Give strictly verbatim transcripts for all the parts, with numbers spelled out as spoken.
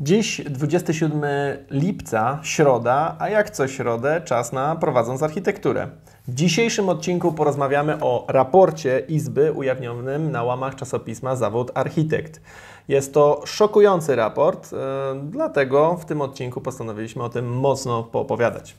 Dziś dwudziestego siódmego lipca, środa, a jak co środę, czas na Prowadząc Architekturę. W dzisiejszym odcinku porozmawiamy o raporcie Izby ujawnionym na łamach czasopisma Zawód Architekt. Jest to szokujący raport, yy, dlatego w tym odcinku postanowiliśmy o tym mocno poopowiadać.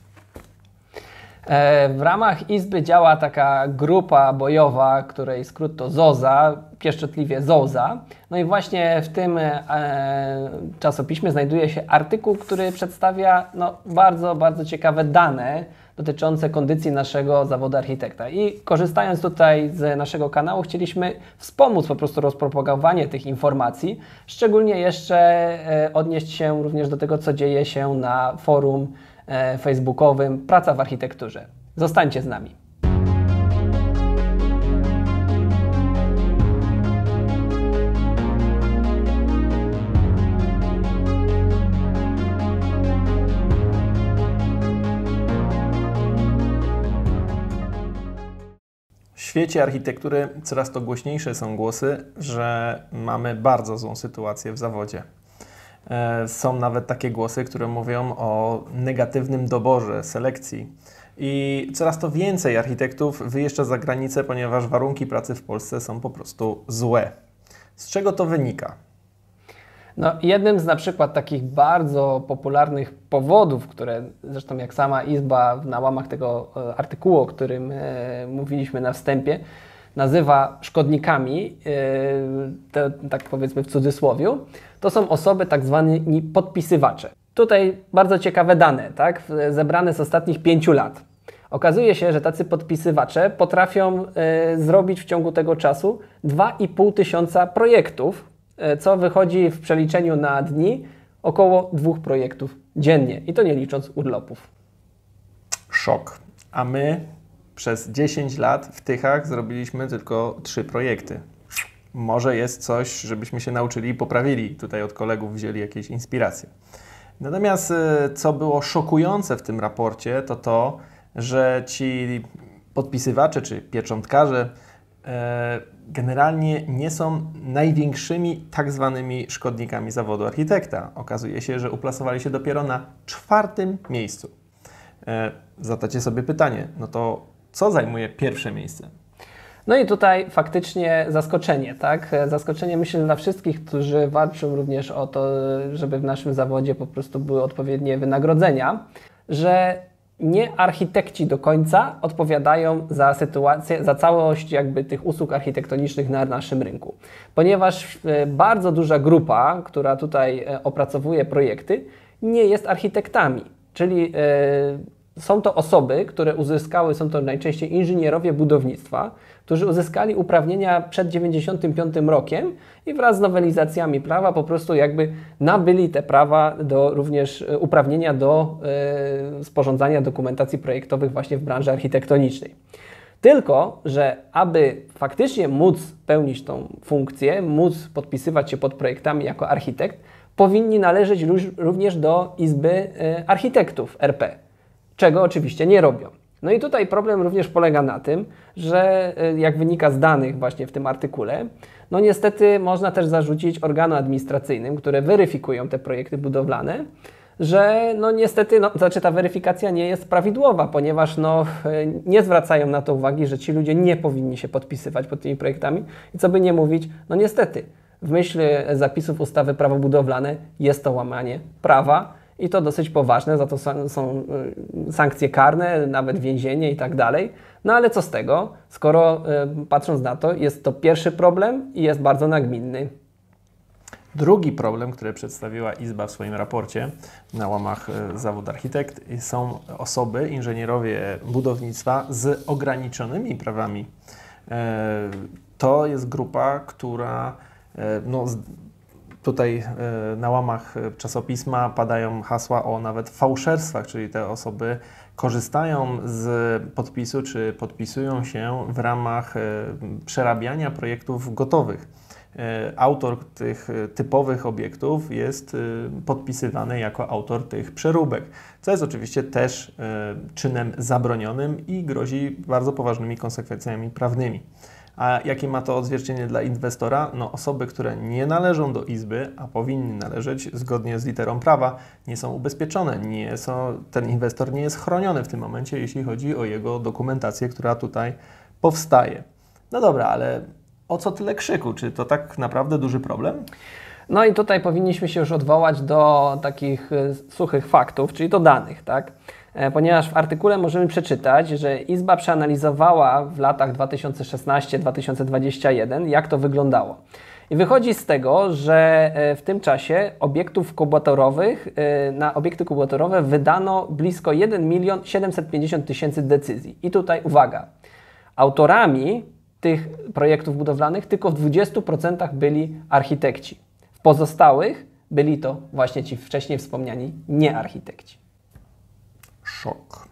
W ramach Izby działa taka grupa bojowa, której skrót to ZOZA, pieszczotliwie ZOZA. No i właśnie w tym e, czasopiśmie znajduje się artykuł, który przedstawia no, bardzo, bardzo ciekawe dane dotyczące kondycji naszego zawodu architekta. I korzystając tutaj z naszego kanału, chcieliśmy wspomóc po prostu rozpropagowanie tych informacji, szczególnie jeszcze e, odnieść się również do tego, co dzieje się na forum facebookowym Praca w Architekturze. Zostańcie z nami. W świecie architektury coraz to głośniejsze są głosy, że mamy bardzo złą sytuację w zawodzie. Są nawet takie głosy, które mówią o negatywnym doborze, selekcji. I coraz to więcej architektów wyjeżdża za granicę, ponieważ warunki pracy w Polsce są po prostu złe. Z czego to wynika? No, jednym z na przykład takich bardzo popularnych powodów, które zresztą jak sama Izba na łamach tego artykułu, o którym e, mówiliśmy na wstępie, nazywa szkodnikami, te, tak powiedzmy w cudzysłowiu, to są osoby tak zwani podpisywacze. Tutaj bardzo ciekawe dane, tak, zebrane z ostatnich pięciu lat. Okazuje się, że tacy podpisywacze potrafią y, zrobić w ciągu tego czasu dwa i pół tysiąca projektów, y, co wychodzi w przeliczeniu na dni około dwóch projektów dziennie i to nie licząc urlopów. Szok. A my przez dziesięć lat w Tychach zrobiliśmy tylko trzy projekty. Może jest coś, żebyśmy się nauczyli i poprawili. Tutaj od kolegów wzięli jakieś inspiracje. Natomiast co było szokujące w tym raporcie, to to, że ci podpisywacze czy pieczątkarze e, generalnie nie są największymi tak zwanymi szkodnikami zawodu architekta. Okazuje się, że uplasowali się dopiero na czwartym miejscu. E, zadacie sobie pytanie, no to co zajmuje pierwsze miejsce? No i tutaj faktycznie zaskoczenie, tak? Zaskoczenie myślę dla wszystkich, którzy walczą również o to, żeby w naszym zawodzie po prostu były odpowiednie wynagrodzenia, że nie architekci do końca odpowiadają za sytuację, za całość jakby tych usług architektonicznych na naszym rynku. Ponieważ bardzo duża grupa, która tutaj opracowuje projekty, nie jest architektami, czyli yy, są to osoby, które uzyskały, są to najczęściej inżynierowie budownictwa, którzy uzyskali uprawnienia przed dziewięćdziesiątym piątym rokiem i wraz z nowelizacjami prawa po prostu jakby nabyli te prawa do również uprawnienia do y, sporządzania dokumentacji projektowych właśnie w branży architektonicznej. Tylko że aby faktycznie móc pełnić tą funkcję, móc podpisywać się pod projektami jako architekt, powinni należeć również do Izby y, Architektów R P. Czego oczywiście nie robią. No i tutaj problem również polega na tym, że jak wynika z danych właśnie w tym artykule, no niestety można też zarzucić organom administracyjnym, które weryfikują te projekty budowlane, że no niestety, no, znaczy ta weryfikacja nie jest prawidłowa, ponieważ no, nie zwracają na to uwagi, że ci ludzie nie powinni się podpisywać pod tymi projektami i co by nie mówić, no niestety w myśl zapisów ustawy Prawo budowlane jest to łamanie prawa, i to dosyć poważne, za to są sankcje karne, nawet więzienie i tak dalej. No ale co z tego, skoro patrząc na to, jest to pierwszy problem i jest bardzo nagminny. Drugi problem, który przedstawiła Izba w swoim raporcie na łamach Zawód Architekt, są osoby, inżynierowie budownictwa z ograniczonymi prawami. To jest grupa, która no, tutaj na łamach czasopisma padają hasła o nawet fałszerstwach, czyli te osoby korzystają z podpisu czy podpisują się w ramach przerabiania projektów gotowych. Autor tych typowych obiektów jest podpisywany jako autor tych przeróbek, co jest oczywiście też czynem zabronionym i grozi bardzo poważnymi konsekwencjami prawnymi. A jakie ma to odzwierciedlenie dla inwestora? No, osoby, które nie należą do izby, a powinny należeć zgodnie z literą prawa, nie są ubezpieczone. Nie są, ten inwestor nie jest chroniony w tym momencie, jeśli chodzi o jego dokumentację, która tutaj powstaje. No dobra, ale o co tyle krzyku? Czy to tak naprawdę duży problem? No i tutaj powinniśmy się już odwołać do takich y, suchych faktów, czyli do danych, tak? E, ponieważ w artykule możemy przeczytać, że Izba przeanalizowała w latach dwa tysiące szesnastym do dwa tysiące dwudziestego pierwszego, jak to wyglądało. I wychodzi z tego, że e, w tym czasie obiektów kubatorowych, e, na obiekty kubatorowe wydano blisko jeden milion siedemset pięćdziesiąt tysięcy decyzji. I tutaj uwaga, autorami tych projektów budowlanych tylko w dwudziestu procentach byli architekci. W pozostałych byli to właśnie ci wcześniej wspomniani niearchitekci. Szok.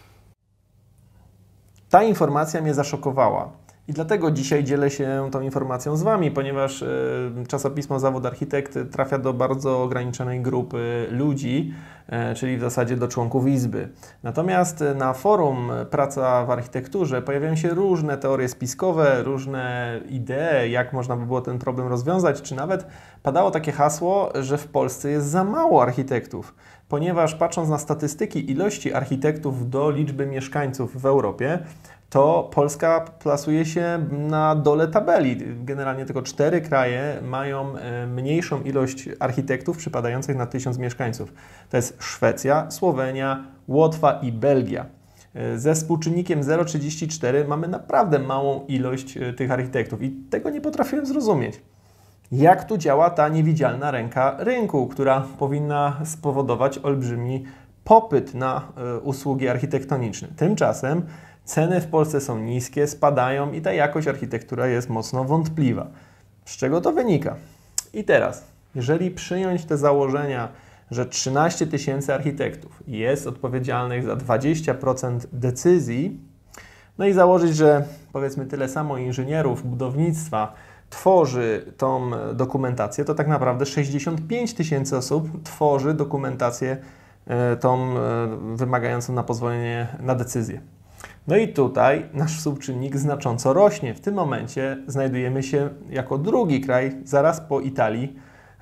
Ta informacja mnie zaszokowała i dlatego dzisiaj dzielę się tą informacją z Wami, ponieważ y, czasopismo Zawód Architekt trafia do bardzo ograniczonej grupy ludzi, y, czyli w zasadzie do członków Izby. Natomiast na forum Praca w Architekturze pojawiają się różne teorie spiskowe, różne idee, jak można by było ten problem rozwiązać, czy nawet padało takie hasło, że w Polsce jest za mało architektów. Ponieważ patrząc na statystyki ilości architektów do liczby mieszkańców w Europie, to Polska plasuje się na dole tabeli. Generalnie tylko cztery kraje mają mniejszą ilość architektów przypadających na tysiąc mieszkańców. To jest Szwecja, Słowenia, Łotwa i Belgia. Ze współczynnikiem zero przecinek trzydzieści cztery mamy naprawdę małą ilość tych architektów i tego nie potrafiłem zrozumieć. Jak tu działa ta niewidzialna ręka rynku, która powinna spowodować olbrzymi popyt na y, usługi architektoniczne. Tymczasem ceny w Polsce są niskie, spadają i ta jakość architektura jest mocno wątpliwa. Z czego to wynika? I teraz, jeżeli przyjąć te założenia, że trzynaście tysięcy architektów jest odpowiedzialnych za dwadzieścia procent decyzji, no i założyć, że powiedzmy tyle samo inżynierów budownictwa tworzy tą dokumentację, to tak naprawdę sześćdziesiąt pięć tysięcy osób tworzy dokumentację tą wymagającą na pozwolenie na decyzję. No i tutaj nasz współczynnik znacząco rośnie. W tym momencie znajdujemy się jako drugi kraj, zaraz po Italii,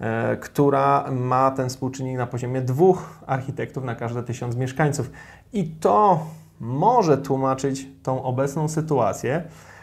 która ma ten współczynnik na poziomie dwóch architektów na każde tysiąc mieszkańców. I to może tłumaczyć tą obecną sytuację.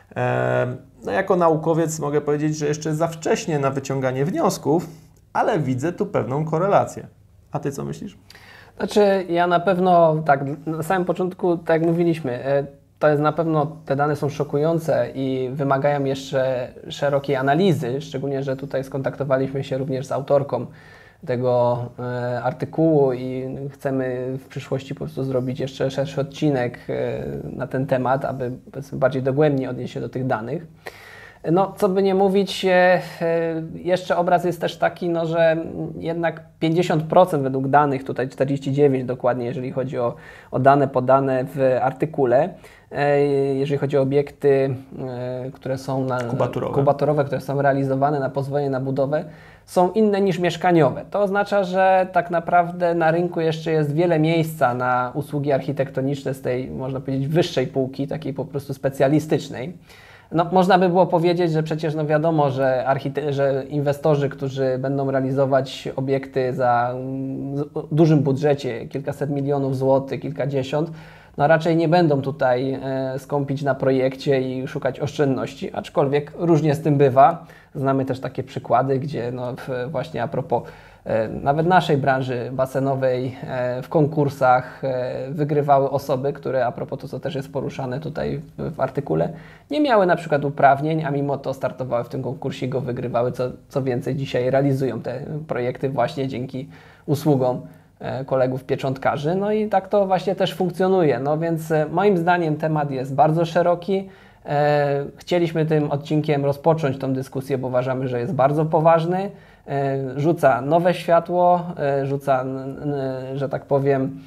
No, jako naukowiec mogę powiedzieć, że jeszcze za wcześnie na wyciąganie wniosków, ale widzę tu pewną korelację. A Ty co myślisz? Znaczy, ja na pewno, tak, na samym początku, tak jak mówiliśmy, to jest na pewno, te dane są szokujące i wymagają jeszcze szerokiej analizy, szczególnie, że tutaj skontaktowaliśmy się również z autorką tego e, artykułu i chcemy w przyszłości po prostu zrobić jeszcze szerszy odcinek e, na ten temat, aby bardziej dogłębnie odnieść się do tych danych. No, co by nie mówić, e, jeszcze obraz jest też taki, no, że jednak pięćdziesiąt procent według danych, tutaj czterdzieści dziewięć procent dokładnie, jeżeli chodzi o, o dane podane w artykule, e, jeżeli chodzi o obiekty, e, które są na, kubatorowe. kubatorowe, które są realizowane na pozwolenie na budowę, są inne niż mieszkaniowe. To oznacza, że tak naprawdę na rynku jeszcze jest wiele miejsca na usługi architektoniczne z tej, można powiedzieć, wyższej półki, takiej po prostu specjalistycznej. No, można by było powiedzieć, że przecież no wiadomo, że, archite- że inwestorzy, którzy będą realizować obiekty za dużym budżecie, kilkaset milionów złotych, kilkadziesiąt, no raczej nie będą tutaj e, skąpić na projekcie i szukać oszczędności, aczkolwiek różnie z tym bywa. Znamy też takie przykłady, gdzie no, w, właśnie a propos e, nawet naszej branży basenowej e, w konkursach e, wygrywały osoby, które a propos to, co też jest poruszane tutaj w, w artykule, nie miały na przykład uprawnień, a mimo to startowały w tym konkursie i go wygrywały. Co, co więcej, dzisiaj realizują te projekty właśnie dzięki usługom kolegów pieczątkarzy, no i tak to właśnie też funkcjonuje. No więc moim zdaniem temat jest bardzo szeroki. Chcieliśmy tym odcinkiem rozpocząć tą dyskusję, bo uważamy, że jest bardzo poważny. Rzuca nowe światło, rzuca, że tak powiem,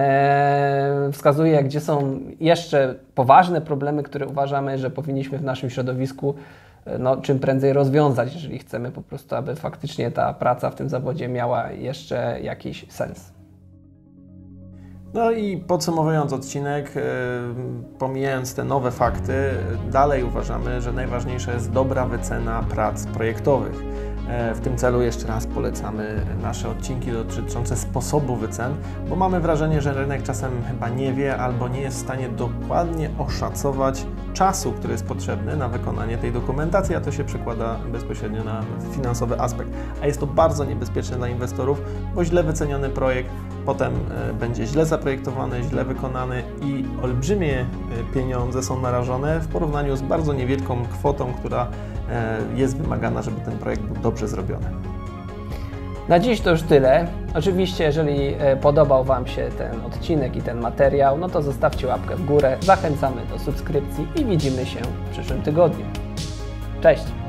wskazuje, gdzie są jeszcze poważne problemy, które uważamy, że powinniśmy w naszym środowisku no, czym prędzej rozwiązać, jeżeli chcemy po prostu, aby faktycznie ta praca w tym zawodzie miała jeszcze jakiś sens. No i podsumowując odcinek, pomijając te nowe fakty, dalej uważamy, że najważniejsza jest dobra wycena prac projektowych. W tym celu jeszcze raz polecamy nasze odcinki dotyczące sposobu wycen, bo mamy wrażenie, że rynek czasem chyba nie wie albo nie jest w stanie dokładnie oszacować czasu, który jest potrzebny na wykonanie tej dokumentacji, a to się przekłada bezpośrednio na finansowy aspekt. A jest to bardzo niebezpieczne dla inwestorów, bo źle wyceniony projekt potem będzie źle zaprojektowany, źle wykonany i olbrzymie pieniądze są narażone w porównaniu z bardzo niewielką kwotą, która jest wymagana, żeby ten projekt był dobrze zrobiony. Na dziś to już tyle. Oczywiście, jeżeli podobał Wam się ten odcinek i ten materiał, no to zostawcie łapkę w górę, zachęcamy do subskrypcji i widzimy się w przyszłym tygodniu. Cześć!